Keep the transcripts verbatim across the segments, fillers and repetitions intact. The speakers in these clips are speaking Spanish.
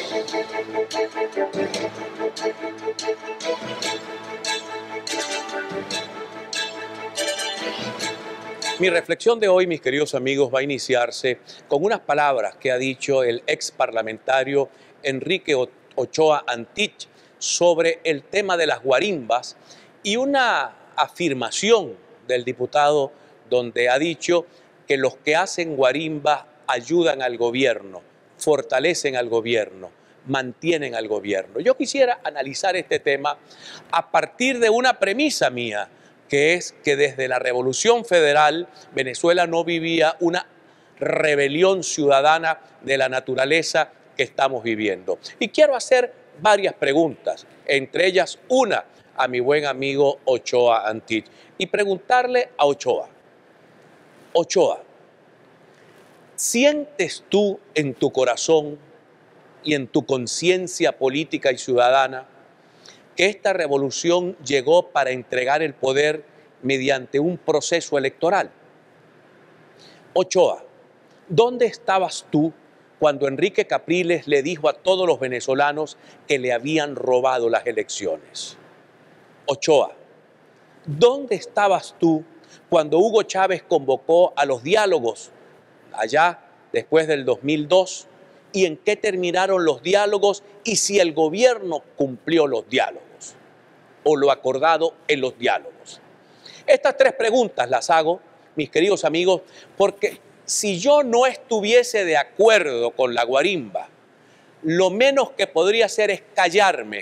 Mi reflexión de hoy, mis queridos amigos, va a iniciarse con unas palabras que ha dicho el ex parlamentario Enrique Ochoa Antich sobre el tema de las guarimbas y una afirmación del diputado donde ha dicho que los que hacen guarimbas ayudan al gobierno, fortalecen al gobierno, mantienen al gobierno. Yo quisiera analizar este tema a partir de una premisa mía, que es que desde la Revolución Federal Venezuela no vivía una rebelión ciudadana de la naturaleza que estamos viviendo. Y quiero hacer varias preguntas, entre ellas una a mi buen amigo Ochoa Antich, y preguntarle a Ochoa, Ochoa, ¿sientes tú en tu corazón y en tu conciencia política y ciudadana que esta revolución llegó para entregar el poder mediante un proceso electoral? Ochoa, ¿dónde estabas tú cuando Enrique Capriles le dijo a todos los venezolanos que le habían robado las elecciones? Ochoa, ¿dónde estabas tú cuando Hugo Chávez convocó a los diálogos allá después del dos mil dos? ¿Y en qué terminaron los diálogos y si el gobierno cumplió los diálogos o lo acordado en los diálogos? Estas tres preguntas las hago, mis queridos amigos, porque si yo no estuviese de acuerdo con la guarimba, lo menos que podría hacer es callarme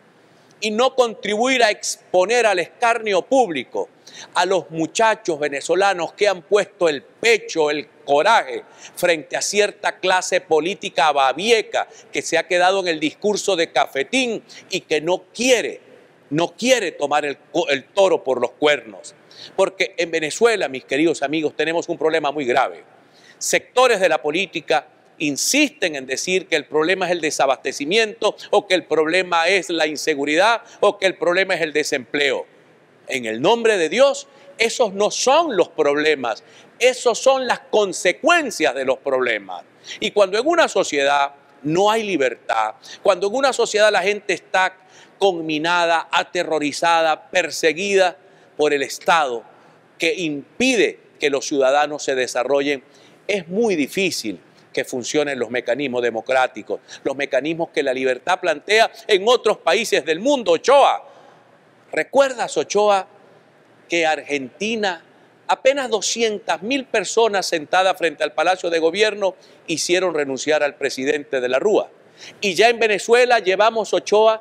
y no contribuir a exponer al escarnio público a los muchachos venezolanos que han puesto el pecho, el coraje frente a cierta clase política babieca que se ha quedado en el discurso de cafetín y que no quiere, no quiere tomar el, el toro por los cuernos. Porque en Venezuela, mis queridos amigos, tenemos un problema muy grave. Sectores de la política insisten en decir que el problema es el desabastecimiento o que el problema es la inseguridad o que el problema es el desempleo. En el nombre de Dios, esos no son los problemas, esos son las consecuencias de los problemas. Y cuando en una sociedad no hay libertad, cuando en una sociedad la gente está conminada, aterrorizada, perseguida por el Estado que impide que los ciudadanos se desarrollen, es muy difícil que funcionen los mecanismos democráticos, los mecanismos que la libertad plantea en otros países del mundo. Ochoa, ¿recuerdas, Ochoa, que Argentina, apenas doscientas mil personas sentadas frente al Palacio de Gobierno hicieron renunciar al presidente de la Rúa? Y ya en Venezuela llevamos, Ochoa,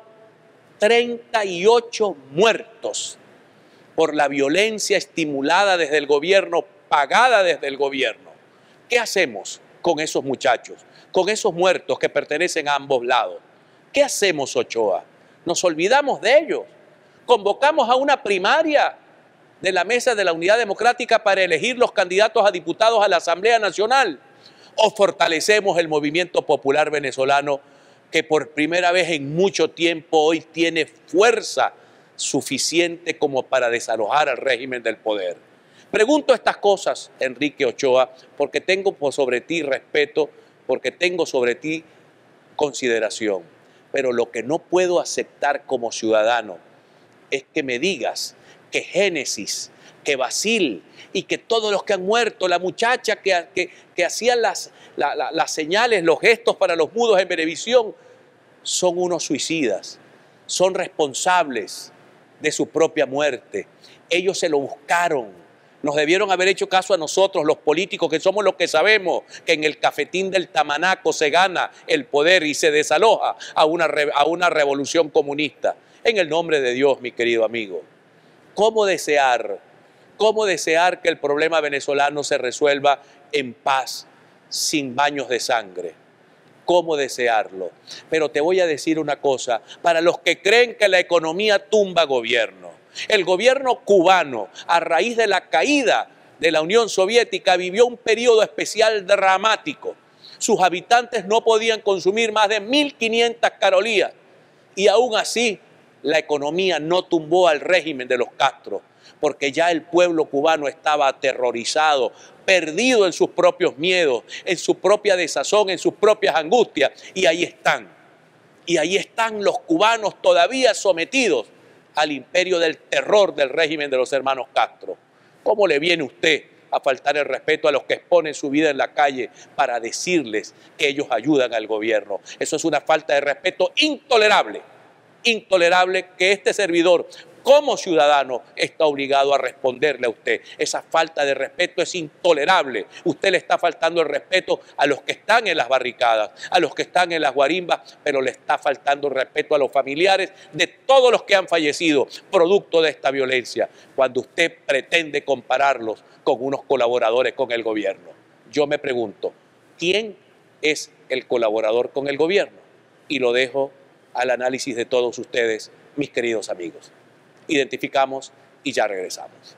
treinta y ocho muertos por la violencia estimulada desde el gobierno, pagada desde el gobierno. ¿Qué hacemos con esos muchachos, con esos muertos que pertenecen a ambos lados? ¿Qué hacemos, Ochoa? ¿Nos olvidamos de ellos? ¿Convocamos a una primaria de la Mesa de la Unidad Democrática para elegir los candidatos a diputados a la Asamblea Nacional? ¿O fortalecemos el movimiento popular venezolano que por primera vez en mucho tiempo hoy tiene fuerza suficiente como para desalojar al régimen del poder? Pregunto estas cosas, Enrique Ochoa, porque tengo sobre ti respeto, porque tengo sobre ti consideración. Pero lo que no puedo aceptar como ciudadano es que me digas que Génesis, que Basil y que todos los que han muerto, la muchacha que, que, que hacían las, la, la, las señales, los gestos para los mudos en Venevisión, son unos suicidas, son responsables de su propia muerte. Ellos se lo buscaron. Nos debieron haber hecho caso a nosotros, los políticos, que somos los que sabemos que en el cafetín del Tamanaco se gana el poder y se desaloja a una, a una revolución comunista. En el nombre de Dios, mi querido amigo, ¿cómo desear, cómo desear que el problema venezolano se resuelva en paz, sin baños de sangre? ¿Cómo desearlo? Pero te voy a decir una cosa, para los que creen que la economía tumba gobierno, el gobierno cubano, a raíz de la caída de la Unión Soviética, vivió un periodo especial dramático. Sus habitantes no podían consumir más de mil quinientas carolías y aún así la economía no tumbó al régimen de los Castro, porque ya el pueblo cubano estaba aterrorizado, perdido en sus propios miedos, en su propia desazón, en sus propias angustias, y ahí están Y ahí están los cubanos todavía sometidos al imperio del terror del régimen de los hermanos Castro. ¿Cómo le viene usted a faltar el respeto a los que exponen su vida en la calle para decirles que ellos ayudan al gobierno? Eso es una falta de respeto intolerable, intolerable que este servidor, como ciudadano, está obligado a responderle a usted. Esa falta de respeto es intolerable. Usted le está faltando el respeto a los que están en las barricadas, a los que están en las guarimbas, pero le está faltando el respeto a los familiares de todos los que han fallecido producto de esta violencia, cuando usted pretende compararlos con unos colaboradores con el gobierno. Yo me pregunto, ¿quién es el colaborador con el gobierno? Y lo dejo al análisis de todos ustedes, mis queridos amigos. Identificamos y ya regresamos.